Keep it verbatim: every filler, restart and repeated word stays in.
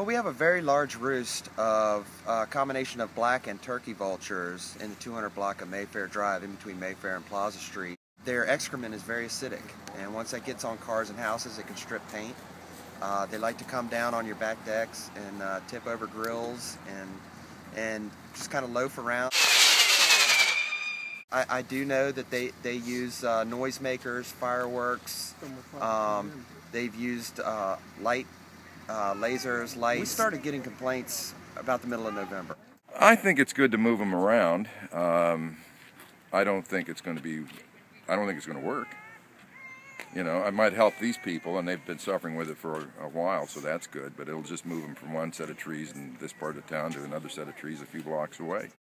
Well, we have a very large roost of a uh, combination of black and turkey vultures in the two hundred block of Mayfair Drive in between Mayfair and Plaza Street. Their excrement is very acidic, and once that gets on cars and houses, it can strip paint. Uh, they like to come down on your back decks and uh, tip over grills and, and just kind of loaf around. I, I do know that they, they use uh, noisemakers, fireworks, um, they've used uh, light Uh, lasers, lights. We started getting complaints about the middle of November. I think it's good to move them around. Um, I don't think it's going to be, I don't think it's going to work. You know, it might help these people, and they've been suffering with it for a, a while, so that's good, but it'll just move them from one set of trees in this part of town to another set of trees a few blocks away.